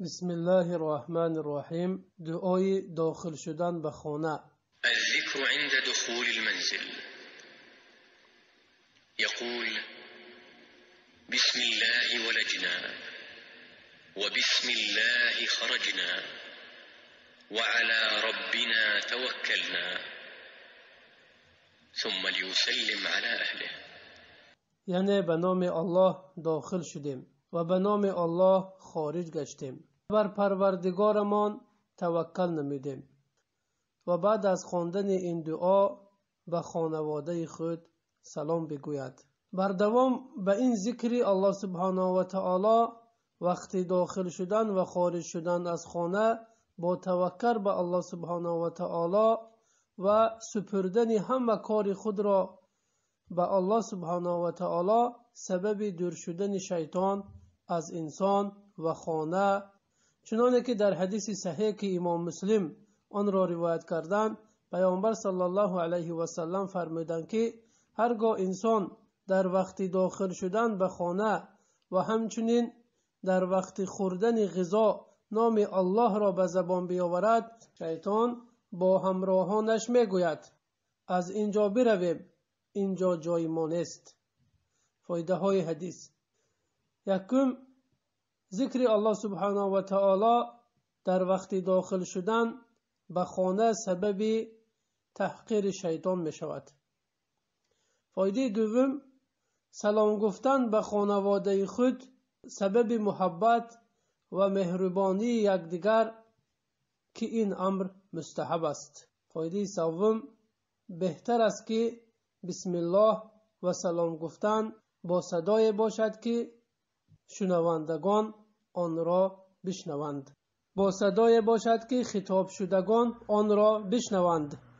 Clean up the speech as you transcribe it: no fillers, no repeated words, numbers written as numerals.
بسم الله الرحمن الرحیم. دعای داخل شدن به خانه. الذكر عند دخول المنزل. يقول: بسم الله ولجنا وبسم الله خرجنا وعلى ربنا توكلنا، ثم ليسلم على أهله. یعنی به نام الله داخل شدیم و به نام الله خارج گشتیم. بر پروردگارمان توکل نمودیم و بعد از خواندن این دعا به خانواده خود سلام بگوید. بر دوام به این ذکر الله سبحانه و تعالی وقتی داخل شدن و خارج شدن از خانه با توکل به الله سبحانه و تعالی و سپردن همه کار خود را به الله سبحانه و تعالی سبب دور شدن شیطان از انسان و خانه، چنانه که در حدیث صحیح که امام مسلم آن را روایت کردند، پیامبر صلی الله علیه و سلم فرمودند که هرگاه انسان در وقت داخل شدن به خانه و همچنین در وقت خوردن غذا نام الله را به زبان بیاورد، شیطان با همراهانش میگوید از اینجا برویم، اینجا جای ما نیست. فایده های حدیث: یکم، ذکر الله سبحانه و تعالی در وقت داخل شدن به خانه سبب تحقیر شیطان می شود. فایده دوم، سلام گفتن به خانواده خود سبب محبت و مهربانی یکدیگر که این امر مستحب است. فایده سوم، بهتر است که بسم الله و سلام گفتن با صدای باشد که شنوندگان آن را بشنوند. با صدای باشد که خطاب شدگان آن را بشنوند.